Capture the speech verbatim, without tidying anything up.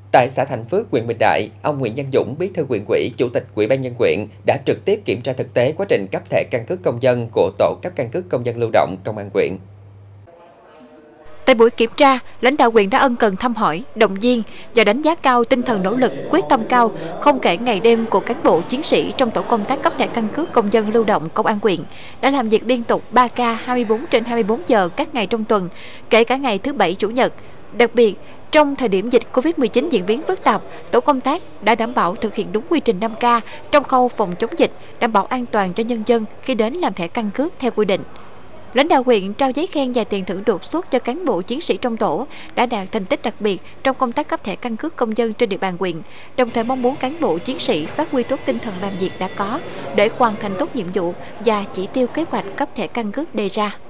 Tại xã Thành Phước, huyện Bình Đại, ông Nguyễn Văn Dũng, Bí thư huyện ủy, Chủ tịch Ủy ban nhân huyện đã trực tiếp kiểm tra thực tế quá trình cấp thẻ căn cước công dân của tổ cấp căn cước công dân lưu động công an huyện. Tại buổi kiểm tra, lãnh đạo huyện đã ân cần thăm hỏi, động viên và đánh giá cao tinh thần nỗ lực, quyết tâm cao, không kể ngày đêm của cán bộ chiến sĩ trong tổ công tác cấp thẻ căn cước công dân lưu động công an huyện đã làm việc liên tục ba ca hai mươi bốn trên hai mươi bốn giờ các ngày trong tuần, kể cả ngày thứ Bảy, Chủ nhật. Đặc biệt, trong thời điểm dịch Covid mười chín diễn biến phức tạp, tổ công tác đã đảm bảo thực hiện đúng quy trình năm K trong khâu phòng chống dịch, đảm bảo an toàn cho nhân dân khi đến làm thẻ căn cước theo quy định. Lãnh đạo huyện trao giấy khen và tiền thưởng đột xuất cho cán bộ chiến sĩ trong tổ đã đạt thành tích đặc biệt trong công tác cấp thẻ căn cước công dân trên địa bàn huyện, đồng thời mong muốn cán bộ chiến sĩ phát huy tốt tinh thần làm việc đã có để hoàn thành tốt nhiệm vụ và chỉ tiêu kế hoạch cấp thẻ căn cước đề ra.